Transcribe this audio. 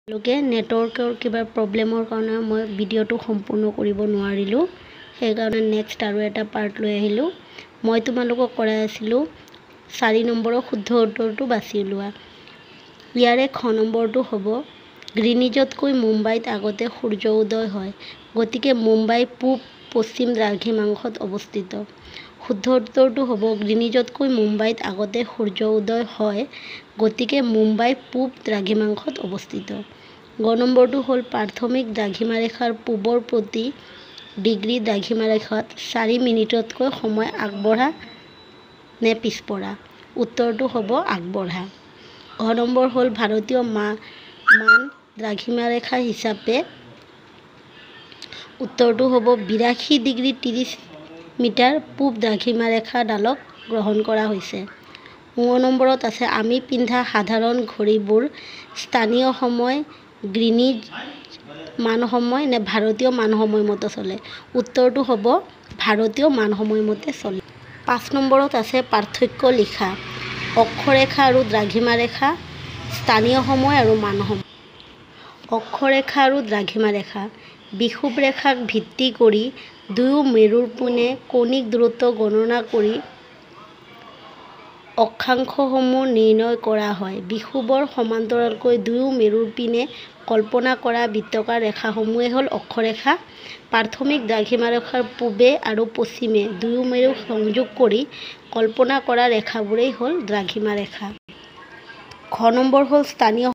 লোকে নেটৱৰ্কৰ কিবা প্ৰব্লেমৰ কাৰণে মই ভিডিঅ'টো সম্পূৰ্ণ কৰিব নোৱাৰিলোঁ। সেইকাৰণে নেক্সট আৰু এটা পাৰ্ট লৈ আহিলোঁ। মই তোমালোকক কৰাই আছিলোঁ 4 নম্বৰৰ শুদ্ধ উত্তৰটো বাছি উলিওৱা। ইয়াৰে খ নম্বৰটো হ'ব গ্ৰীনিজতকৈ মুম্বাইত আগতে সূৰ্য উদয় হয়, গতিকে মুম্বাই পূব পশ্চিম দ্ৰাঘিমাংশত অৱস্থিত। শুদ্ধ উত্তৰটো হ'ব গ্ৰীনিজতকৈ মুম্বাইত আগতে সূৰ্য উদয় হয়, গতিকে মুম্বাই পূব দ্ৰাঘিমাংশত অৱস্থিত। গ নম্বৰটো হ'ল প্ৰাথমিক দ্ৰাঘিমাৰেখাৰ পূবৰ প্ৰতি ডিগ্ৰী দ্ৰাঘিমাৰেখাত 4 মিনিটতকৈ সময় আগবঢ়া নে পিছপৰা? উত্তৰটো হ'ব আগবঢ়া। ঘ নম্বৰ হ'ল ভাৰতীয় মান দ্ৰাঘিমাৰেখা হিচাপে উত্তৰটো হ'ব 82 ডিগ্ৰী 30 মিটাৰ পূব দ্ৰাঘিমাৰেখাডালক গ্ৰহণ কৰা হৈছে। ঙ নম্বৰত আছে আমি পিন্ধা সাধাৰণ ঘড়ীবোৰ স্থানীয় সময় গ্ৰীনিজ মান সময় নে ভাৰতীয় মান সময় মতে চলে? উত্তৰটো হ'ব ভাৰতীয় মান সময় মতে চলে। 5 নম্বৰত আছে পাৰ্থক্য লিখা। অক্ষৰেখা আৰু দ্ৰাঘিমাৰেখা, স্থানীয় সময় আৰু মান সময়। অক্ষৰেখা আৰু দ্ৰাঘিমাৰেখা বিষুৱ ৰেখাক ভিত্তি কৰি দুয়ো মেৰুৰ পিনে কৌণিক দূৰত্ব গণনা কৰি অক্ষাংশসমূহ নিৰ্ণয় কৰা হয়। বিষুৱৰ সমান্তৰালকৈ দুয়ো মেৰুৰ পিনে কল্পনা কৰা বৃত্তাকাৰ ৰেখাসমূহেই হ'ল অক্ষৰেখা। প্ৰাথমিক দ্ৰাঘিমাৰেখাৰ পূবে আৰু পশ্চিমে দুয়ো মেৰুক সংযোগ কৰি কল্পনা কৰা ৰেখাবোৰেই হ'ল দ্ৰাঘিমাৰেখা। খ নম্বৰ হ'ল স্থানীয়